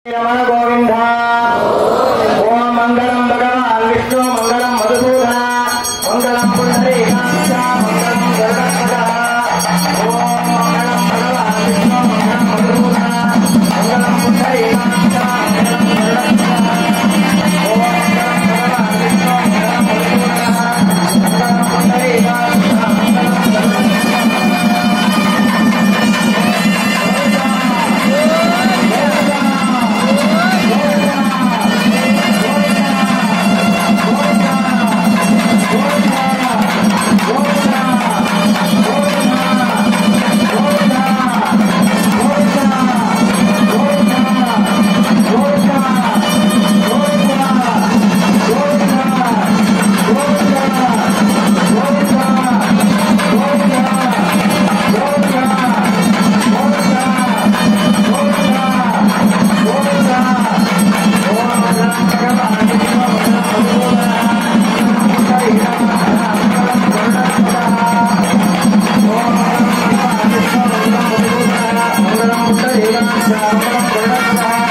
रमण गोविंद ओम मंगलम भगवान विष्णु मंगलम मधुसूदन मंगलम पुंडरीकाक्ष मंगलम गरुडध्वज ओम मंगलम भगवान विष्णु मंगलम मधुसूदन मंगलम पुंडरीकाक्ष मंगलम गरुडध्वज ओम मंगलम भगवान विष्णु मंगलम मधुसूदन मंगलम पुंडरीकाक्ष मंगलम गरुडध्वज मंगलम